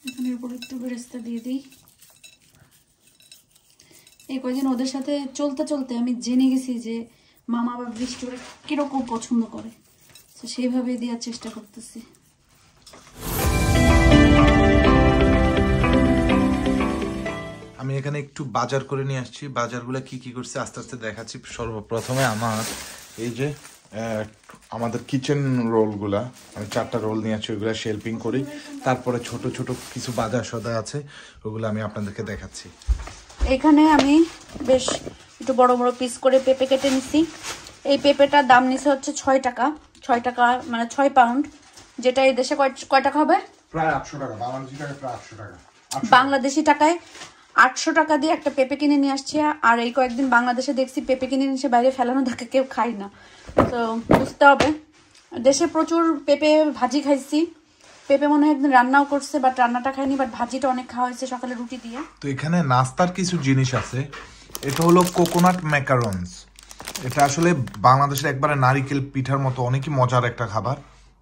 এখানের উপর একটু বেরেস্তা দিয়ে দিই। এই কয়দিন ওদের সাথে চলতে চলতে আমি জেনে গেছি যে মামা বা বৃষ্টি ওরা কিরকম পছন্দ করে, তো সেইভাবে দেওয়ার চেষ্টা করতেছি। আমি এখানে একটু বাজার করে নিয়ে আসছি। বাজারগুলো কি কি করছে আস্তে আস্তে দেখাচ্ছি। সর্বপ্রথমে আমার এই যে আমাদের কিচেন রোলগুলা, আমি 4টা রোল নিয়ে আসছি, ওইগুলো শেলপিং করি। তারপরে ছোট ছোট কিছু বাজার সদা আছে, ওগুলো আমি আপনাদেরকে দেখাচ্ছি। এখানে আমি বেশ একটু বড় বড় পিস করে পেঁপে কেটে নিছি। এই পেঁপেটার দাম নিছে হচ্ছে 6 টাকা। 6 টাকা মানে 6 পাউন্ড, যেটা এই দেশে কয় টাকা হবে? প্রায় 800 টাকা। বাংলাদেশি টাকায় প্রায় 800 টাকা। বাংলাদেশি টাকায় 800 টাকা দিয়ে একটা পেঁপে কিনে নিয়ে আসছি। আর এই কয়েকদিন বাংলাদেশে দেখছি পেঁপে কিনে নিয়ে বাইরে ফেলানো থাকে, কেউ খায় না। তো বুঝতে হবে, দেশে প্রচুর পেঁপে ভাজি খাইছি। পেঁপে মনে হয় একদিন রান্নাও করছে, বাট রান্নাটা খাইনি, বাট ভাজিটা অনেক খাওয়া হয়েছে সকালে রুটি দিয়ে। তো এখানে নাস্তার কিছু জিনিস আছে। এটা হলো কোকোনাট ম্যাকারনস। এটা আসলে বাংলাদেশের একবারে নারিকেল পিঠার মতো অনেকই মজার একটা খাবার।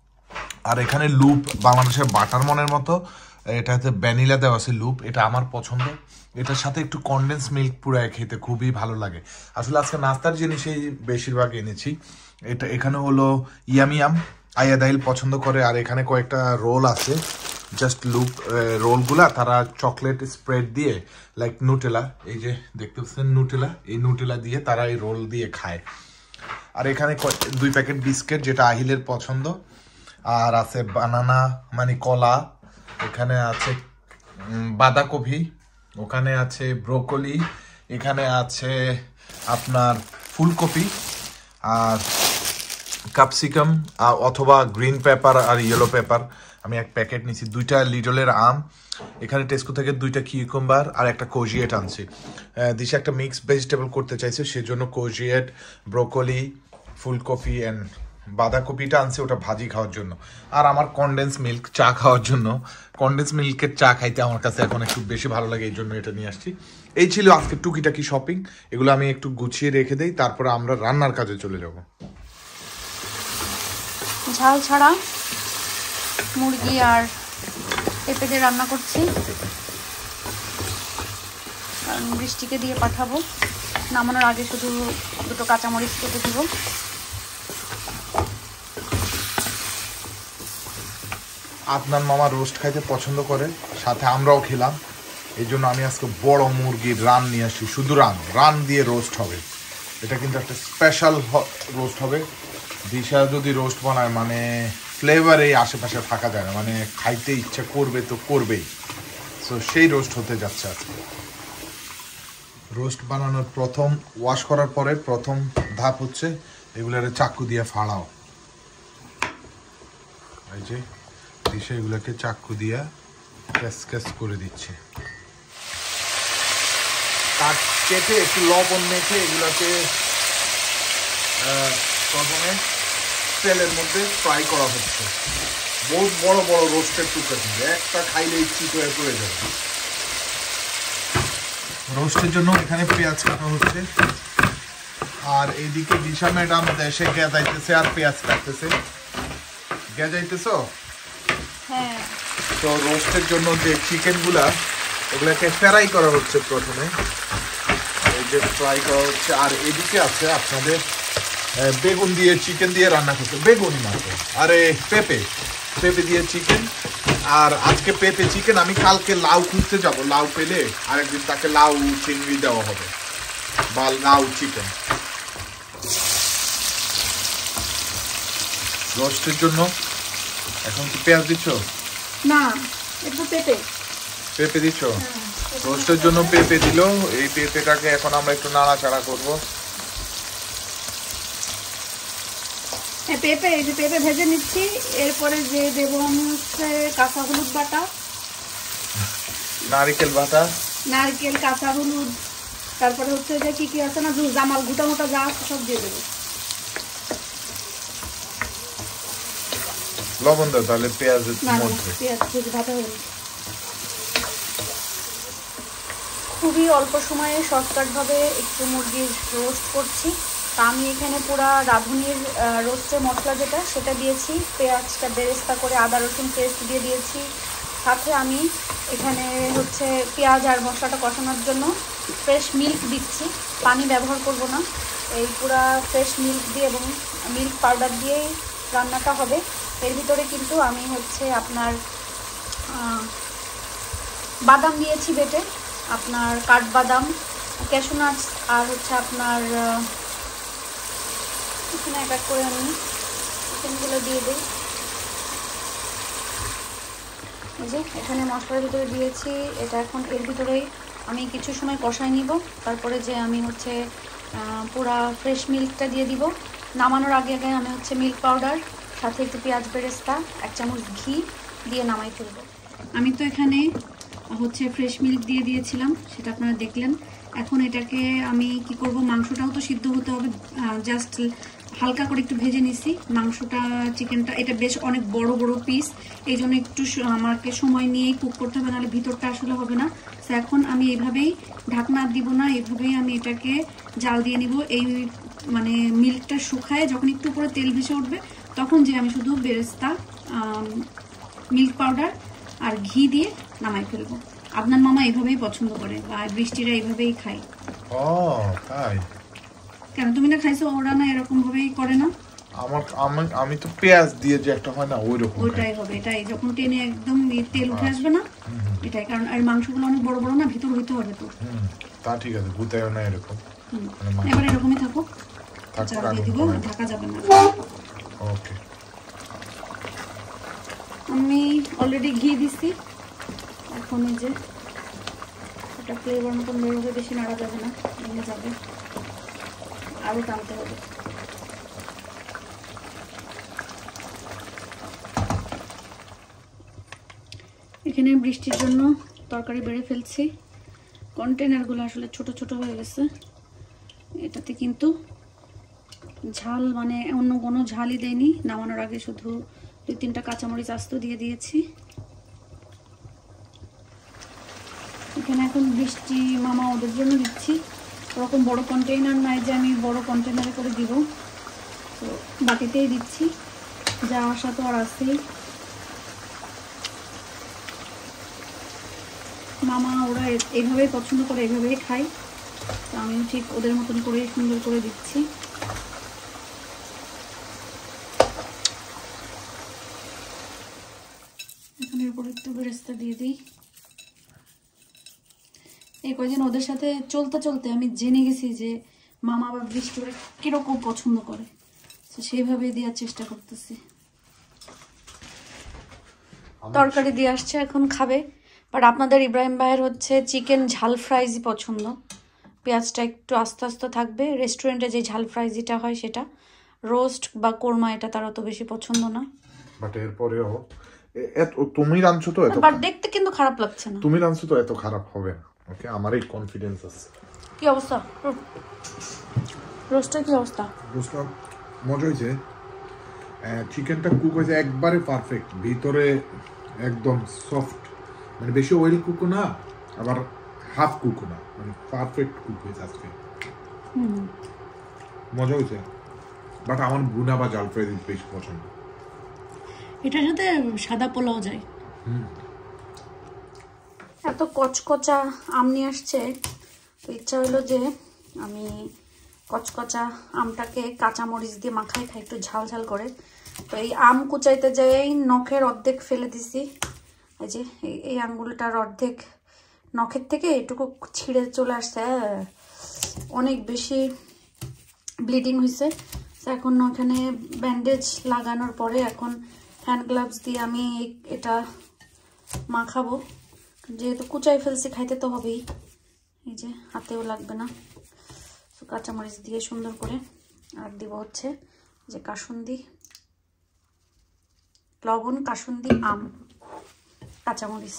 আর এখানে লুপ, বাংলাদেশের বাটার মনের মতো, এটাতে ভ্যানিলা দেওয়া আছে লুপ, এটা আমার পছন্দ। এটার সাথে একটু কনডেন্স মিল্ক পুরায় খেতে খুবই ভালো লাগে। আসলে আজকে নাস্তার জিনিসই বেশিরভাগ এনেছি। এটা এখানে হলো ইয়ামিয়াম, আয়াদাইল পছন্দ করে। আর এখানে কয়েকটা রোল আছে, জাস্ট লুপ রোলগুলা তারা চকলেট স্প্রেড দিয়ে, লাইক নুটেলা, এই যে দেখতে পাচ্ছেন নুটেলা, এই নুটেলা দিয়ে তারা এই রোল দিয়ে খায়। আর এখানে 2 প্যাকেট বিস্কিট, যেটা আহিলের পছন্দ। আর আছে বানানা মানে কলা, এখানে আছে বাঁধাকপি, ওখানে আছে ব্রোকলি, এখানে আছে আপনার ফুলকপি আর ক্যাপসিকাম অথবা গ্রিন পেপার আর ইয়েলো পেপার। আমি 1 প্যাকেট নিছি। 2টা লিডলের আম, এখানে টেস্কো থেকে 2টা কিউকাম্বার আর একটা কোজিয়েট আনছি। দিশা একটা মিক্স ভেজিটেবল করতে চাইছে, সেজন্য কোজিয়েট, ব্রোকলি, ফুলকপি অ্যান্ড বাঁধাকপিটা আনছে, ওটা ভাজি খাওয়ার জন্য। আর আমার কনডেন্স মিল্ক চা খাওয়ার জন্য। কনডেন্স মিল্কের চা খাইতে আমার কাছে এখন একটু বেশি ভালো লাগে, এই জন্য এটা নিয়ে আসছি। এই ছিল আজকে টুকিটাকি শপিং। এগুলো আমি একটু গুছিয়ে রেখে দেই, তারপরে আমরা রান্নার কাজে চলে যাব। ঝাল ছাড়া মুরগি আর পেঁপে দিয়ে রান্না করছি, কারণ বৃষ্টিকে দিয়ে পাঠাবো। নামানোর আগে শুধু 2টো কাঁচামরিচ কেটে দিব। আপনার মামা রোস্ট খাইতে পছন্দ করে, সাথে আমরাও খেলাম। এই জন্য আমি আজকে বড় মুরগির রান নিয়ে আসছি। শুধু রান দিয়ে রোস্ট হবে। এটা কিন্তু একটা স্পেশাল রোস্ট হবে। দিশা যদি রোস্ট বানায় মানে ফ্লেভারে আশেপাশে থাকা যায় না, মানে খাইতে ইচ্ছা করবে তো করবেই। সো সেই রোস্ট হতে যাচ্ছে আজকে। রোস্ট বানানোর প্রথম, ওয়াশ করার পরে প্রথম ধাপ হচ্ছে এগুলোর চাকু দিয়ে ফাড়াও। এই যে দিশা এগুলোকে চাকু দিয়ে ক্যাস করে দিচ্ছে। কাট কেটে একটু লবণ মেখে এগুলোকে প্রথমে তেলের মধ্যে ফ্রাই করা হচ্ছে। বহুত বড় বড় রোস্টের টুকরা, কিন্তু একটা খাইলেই চিট হয়ে পড়ে যাবে। রোস্টের জন্য এখানে পেঁয়াজ কাটা হচ্ছে। আর এইদিকে দিশা ম্যাডাম দেশে গেজাইতেছে আর পেঁয়াজ কাটতেছে। গেজাইতেছ? হ্যাঁ। তো রোস্টের জন্য যে চিকেনগুলা, ওগুলাকে ফ্রাই করা হচ্ছে প্রথমে। এই যে ফ্রাই করা হচ্ছে। আর এদিকে আছে আপনাদের বেগুন দিয়ে চিকেন দিয়ে রান্না করছে। বেগুন না, আরে পেঁপে দিয়ে চিকেন। আর আজকে পেঁপে চিকেন। আমি কালকে লাউ খুঁজতে যাব, লাউ পেলে আরেকদিন তাকে লাউ চিংড়ি দেওয়া হবে বা লাউ চিকেন। রোস্টের জন্য এখন কি পেঁয়াজ দিচ্ছ? না, একটু পেঁপে দিচ্ছ। রোস্টের জন্য পেঁপে দিল। এই পেঁপেটাকে এখন আমরা একটু নাড়াচাড়া করবো। পেঁপে ভেজে নিচ্ছি। এরপরে যে দেবো আমি হচ্ছে কাঁচা হলুদ বাটা, নারকেল বাটা, কাঁচা হলুদ, তারপরে হচ্ছে যে কি আছে না, জামাল গোটা মোটা যা আছে সব দিয়ে দেবো। লবণ দাও তাহলে পেঁয়াজের মধ্যে। পেঁয়াজ ভাজা হয়ে খুবই অল্প সময়ে শর্টকাট ভাবে একটু মুরগির রোস্ট করছি। তা আমি এখানে পুরা রাঁধুনির রোস্টের মশলা যেটা সেটা দিয়েছি। পেঁয়াজটা বেরেস্তা করে আদা রসুন পেস্ট দিয়ে দিয়েছি, সাথে আমি এখানে হচ্ছে পেঁয়াজ আর মশলাটা কষানোর জন্য ফ্রেশ মিল্ক দিচ্ছি, পানি ব্যবহার করব না। এই পুরা ফ্রেশ মিল্ক দিয়ে এবং মিল্ক পাউডার দিয়েই রান্নাটা হবে। এর ভিতরে কিন্তু আমি হচ্ছে আপনার বাদাম দিয়েছি বেটে, আপনার কাঠবাদাম, ক্যাশু নাটস, আর হচ্ছে আপনার এখানে এক এক করে আমি চিকেনগুলো দিয়ে দিই। এই যে এখানে মশলার ভিতরে দিয়েছি, এটা এখন এর ভিতরেই আমি কিছু সময় কষাই নিব। তারপরে যে আমি হচ্ছে পুরা ফ্রেশ মিল্কটা দিয়ে দিব। নামানোর আগে আগে আমি হচ্ছে মিল্ক পাউডার সাথে একটু পেঁয়াজ বেরেস্তা 1 চামচ ঘি দিয়ে নামাই ফেলবো। আমি তো এখানে হচ্ছে ফ্রেশ মিল্ক দিয়ে দিয়েছিলাম, সেটা আপনারা দেখলেন। এখন এটাকে আমি কি করব, মাংসটাও তো সিদ্ধ হতে হবে, জাস্ট হালকা করে একটু ভেজে নিছি মাংসটা, চিকেনটা। এটা বেশ অনেক বড় বড় পিস, এই জন্য একটু আমাকে সময় নিয়েই কুক করতে হবে, নাহলে ভিতরটা আসলে হবে না। তো এখন আমি এইভাবেই ঢাকনা দিব না, এইভাবেই আমি এটাকে জাল দিয়ে নিব। এই মানে মিল্কটা শুকায় যখন একটু উপরে তেল ভেসে উঠবে, তখন যে আমি শুধু বেরেস্তা, মিল্ক পাউডার আর ঘি দিয়ে নামাই ফেলবো। আপনার মামা এইভাবেই পছন্দ করে, বা বৃষ্টিরা এইভাবেই খায়। তাই কেন তুমি না খাইছো? ওরা না এরকম ভাবেই করে না? আমি তো পেঁয়াজ দিয়ে যে একটা হয় না, ওইটাই হবে। এটাই যখন টেনে একদম তেল উঠে আসবে না, এটাই। কারণ আর মাংসগুলো অনেক বড় বড় না, ভিতর হইতে হবে তো। তা ঠিক আছে, ভুতায়ও না এরকম। এবার এরকমই থাকো, চালিয়ে দিব, ঢাকা যাবে না। ওকে, আমি অলরেডি ঘি দিছি। এখন এই যে এটা ফ্লেভার মতন বের হবে, বেশি নাড়া যাবে না, ভেঙে যাবে, আরও টানতে হবে। এখানে বৃষ্টির জন্য তরকারি বেড়ে ফেলছি, কন্টেনারগুলো আসলে ছোট ছোট হয়ে গেছে। এটাতে কিন্তু ঝাল মানে অন্য কোনো ঝালই দেয়নি, নামানোর আগে শুধু 2-3টা কাঁচামরিচ আস্ত দিয়ে দিয়েছি। এখানে এখন বৃষ্টি মামা ওদের জন্য দিচ্ছি, ওরকম বড় কন্টেইনার নাই যে আমি বড় কন্টেইনারে করে দিব, তো বাটিতেই দিচ্ছি, যা আসা তো আর আসেই। মামা ওরা এইভাবেই পছন্দ করে, এইভাবেই খায়, তো আমিও ঠিক ওদের মতন করে সুন্দর করে দিচ্ছি। এখানের উপর একটু বেরেস্তা দিয়ে দিই। এই কয়েকদিন ওদের সাথে চলতে চলতে আমি জেনে গেছি যে মামা বা বৃষ্টি ওরা কিরকম পছন্দ করে, তো সেইভাবেই দেওয়ার চেষ্টা করতেছি। তরকারি দিয়ে আসছে, এখন খাবে। বাট আপনাদের ইব্রাহিম ভাইয়ের হচ্ছে চিকেন ঝাল ফ্রাইজি পছন্দ, পেঁয়াজটা একটু আস্তে আস্তে থাকবে। রেস্টুরেন্টে যে ঝাল ফ্রাইজিটা হয় সেটা, রোস্ট বা কোরমা এটা তার অত বেশি পছন্দ না। বাট এরপরেও তুমি রাঁধছো তো এত, বাট দেখতে কিন্তু খারাপ লাগছে না। তুমি রাঁধছো তো এত খারাপ হবে না। ওকে, আমার এই কনফিডেন্স আছে। কি অবস্থা রোস্টের? কি অবস্থা? রোস্টটা মজা হয়েছে, চিকেনটা কুক হয়েছে একবারে পারফেক্ট, ভিতরে একদম সফট, মানে বেশি অয়েল কুকও না আবার হাফ কুকও না, মানে পারফেক্ট কুক হয়েছে আজকে। মজা হয়েছে। বাট আমার বুনা বা জাল ফ্রাই বেশি পছন্দ। এটার সাথে সাদা পোলাও যায়। এত কচকচা আম নিয়ে আসছে, তো ইচ্ছা হইলো যে আমি কচকচা আমটাকে কাঁচামরিচ দিয়ে মাখাই খাই, একটু ঝাল ঝাল করে। তো এই আম কুচাইতে যাই নখের অর্ধেক ফেলে দিছি। এই যে এই আঙ্গুলটার অর্ধেক নখের থেকে এটুকু ছিঁড়ে চলে আসছে, অনেক বেশি ব্লিডিং হয়েছে। এখন ওখানে ব্যান্ডেজ লাগানোর পরে এখন হ্যান্ড গ্লাভস দিয়ে আমি এটা মাখাবো, যেহেতু কুচাই ফেলছি খাইতে তো হবেই। এই যে হাতেও লাগবে না, তো কাঁচামরিচ দিয়ে সুন্দর করে। আর দিব হচ্ছে যে কাসুন্দি, লবণ, কাসুন্দি, আম, কাঁচামরিচ।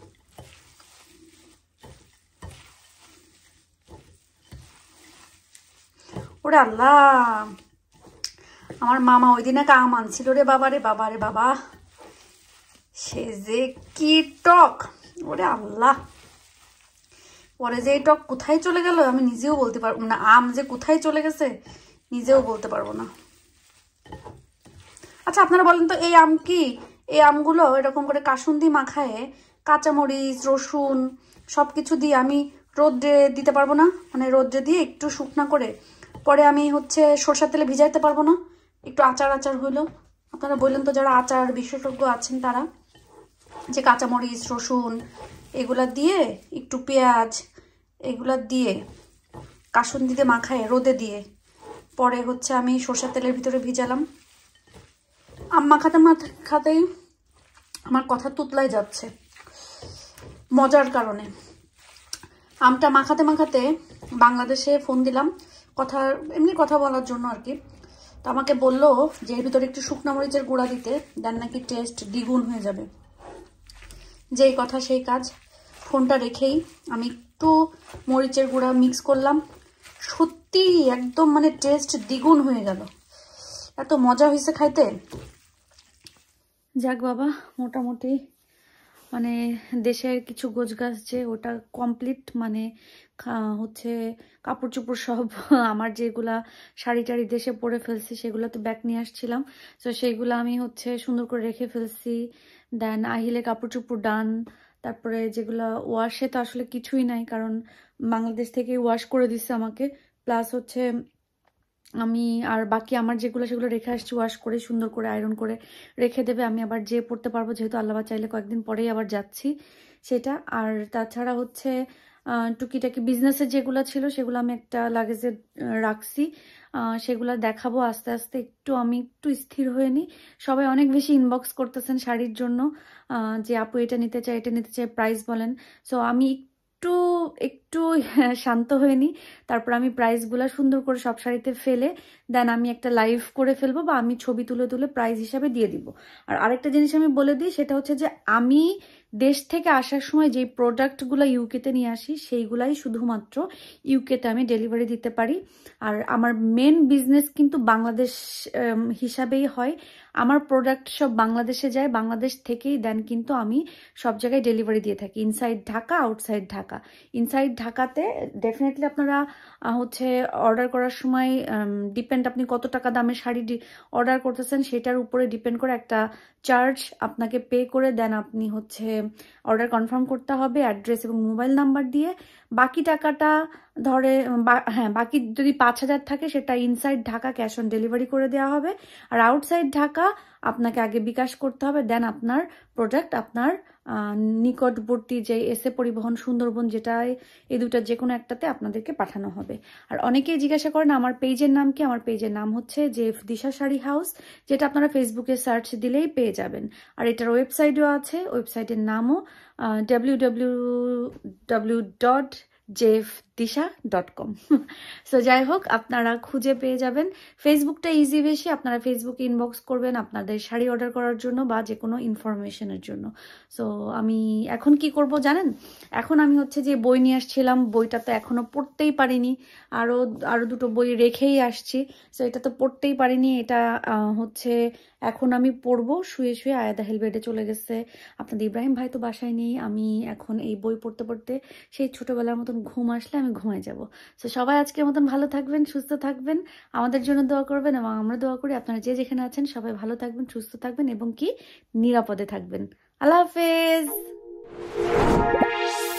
ওরে আল্লাহ, আমার মামা ওই দিন এক আম আনছিল রে বাবা, রে বাবা, রে বাবা, সে যে কি টক! ওরে আল্লাহ, পরে যে এই টক কোথায় চলে গেল আমি নিজেও বলতে পারবো না, আম যে কোথায় চলে গেছে নিজেও বলতে পারবো না। আচ্ছা আপনারা বলেন তো, এই আম কি এই আমগুলো এরকম করে কাসুন্দি মাখায়ে কাঁচামরিচ রসুন সব কিছু দিয়ে আমি রোদ্রে দিতে পারবো না, মানে রোদ্রে দিয়ে একটু শুকনা করে পরে আমি হচ্ছে সরষের তেলে ভিজাইতে পারবো না, একটু আচার আচার হইলো। আপনারা বললেন তো যারা আচার বিশেষজ্ঞ আছেন তারা, যে কাঁচামরিচ রসুন এগুলা দিয়ে একটু পেঁয়াজ এগুলা দিয়ে কাসুন্দিতে মাখায় রোদে দিয়ে পরে হচ্ছে আমি সরষের তেলের ভিতরে ভিজালাম। আম মাখাতে মাখাতেই আমার কথা তুতলাই যাচ্ছে মজার কারণে। আমটা মাখাতে মাখাতে বাংলাদেশে ফোন দিলাম এমনি কথা বলার জন্য আর কি। তো আমাকে বললো যে এর ভিতরে একটু শুকনো মরিচের গুঁড়া দিতে, দেন নাকি টেস্ট দ্বিগুণ হয়ে যাবে। যেই কথা সেই কাজ, ফোনটা রেখেই আমি একটু মরিচের গুঁড়া মিক্স করলাম, সত্যি একদম মানে টেস্ট দ্বিগুণ হয়ে গেল, এত মজা হয়েছে খাইতে। যাক বাবা, মোটামুটি মানে দেশের কিছু গোছগাছ যে ওটা কমপ্লিট, মানে হচ্ছে কাপড় চোপড় সব আমার যেগুলা শাড়ি টাড়ি দেশে পরে ফেলছি সেগুলো তো ব্যাগ নিয়ে আসছিলাম, তো সেইগুলো আমি হচ্ছে সুন্দর করে রেখে ফেলছি। দেন আহিলে কাপড় চোপড় ডান, তারপরে যেগুলো ওয়াশে তো আসলে কিছুই নাই, কারণ বাংলাদেশ থেকে ওয়াশ করে দিচ্ছে আমাকে, প্লাস হচ্ছে আমি আর বাকি আমার যেগুলো সেগুলো রেখে আসছি ওয়াশ করে সুন্দর করে আয়রন করে রেখে দেবে, আমি আবার যে পড়তে পারবো, যেহেতু আল্লাহ চাইলে কয়েকদিন পরেই আবার যাচ্ছি সেটা। আর তাছাড়া হচ্ছে টুকিটাকি বিজনেসের যেগুলো ছিল সেগুলো আমি একটা লাগেজে রাখছি, সেগুলো দেখাবো আস্তে আস্তে। আমি একটু স্থির হয়ে নিই। সবাই অনেক বেশি ইনবক্স করতেছেন শাড়ির জন্য, যে আপু এটা নিতে চাই এটা নিতে চাই, প্রাইস বলেন। সো আমি একটু একটু শান্ত হয়ে নিই, তারপর আমি প্রাইসগুলো সুন্দর করে সব শাড়িতে ফেলে দেন আমি একটা লাইভ করে ফেলবো, বা আমি ছবি তুলে তুলে প্রাইস হিসাবে দিয়ে দিব। আর আরেকটা জিনিস আমি বলে দিই, সেটা হচ্ছে যে আমি দেশ থেকে আসার সময় যেই প্রোডাক্টগুলো ইউকেতে নিয়ে আসি সেইগুলাই শুধুমাত্র ইউকেতে আমি ডেলিভারি দিতে পারি। আর আমার মেন বিজনেস কিন্তু বাংলাদেশ হিসাবেই হয়, আমার প্রোডাক্ট সব বাংলাদেশে যায়, বাংলাদেশ থেকেই দেন কিন্তু আমি সব জায়গায় ডেলিভারি দিয়ে থাকি, inside Dhaka outside Dhaka. Inside ঢাকাতে ডেফিনেটলি আপনারা হচ্ছে অর্ডার করার সময় ডিপেন্ড, আপনি কত টাকা দামের শাড়ি অর্ডার করতেছেন সেটার উপরে ডিপেন্ড করে একটা চার্জ আপনাকে পে করে দেন আপনি হচ্ছে অর্ডার কনফার্ম করতে হবে অ্যাড্রেস এবং মোবাইল নাম্বার দিয়ে। বাকি টাকাটা ধরে হ্যাঁ, বাকি যদি 5,000 থাকে সেটা inside Dhaka cash on delivery করে দেওয়া হবে, আর আউটসাইড ঢাকা আপনাকে আগে বিকাশ করতে হবে, দেন আপনার প্রোডাক্ট আপনার নিকটবর্তী যে এসে পরিবহন সুন্দরবন, যেটা এই দুটা যে কোনো একটাতে আপনাদেরকে পাঠানো হবে। আর অনেকেই জিজ্ঞাসা করেন আমার পেজের নাম কি, আমার পেজের নাম হচ্ছে যে দিশা শাড়ি হাউস, যেটা আপনারা ফেসবুকে সার্চ দিলেই পেয়ে যাবেন। আর এটার ওয়েবসাইটও আছে, ওয়েবসাইটের নামও www.jefdisha.com। সো যাই হোক, আপনারা খুঁজে পেয়ে যাবেন। ফেসবুকটা ইজি বেশি, আপনারা ফেসবুকে ইনবক্স করবেন আপনাদের শাড়ি অর্ডার করার জন্য বা যে কোনো ইনফরমেশনের জন্য। সো আমি এখন কি করব জানেন, এখন আমি হচ্ছে যে বই নিয়ে আসছিলাম, বইটা তো এখনো পড়তেই পারিনি, আরো দুটো বই রেখেই আসছি, সো এটা তো পড়তেই পারিনি, এটা হচ্ছে এখন আমি পড়বো শুয়ে শুয়ে। আয়াদা হেল বেডে চলে গেছে, আপনাদের ইব্রাহিম ভাই তো বাসায় নেই, আমি এখন এই বই পড়তে পড়তে সেই ছোটবেলার মতন ঘুম আসলে আমি ঘুমাই যাব। তো সবাই আজকের মতন ভালো থাকবেন, সুস্থ থাকবেন, আমাদের জন্য দোয়া করবেন এবং আমরা দোয়া করি আপনারা যে যেখানে আছেন সবাই ভালো থাকবেন, সুস্থ থাকবেন এবং কি নিরাপদে থাকবেন। আল্লাহ হাফেজ।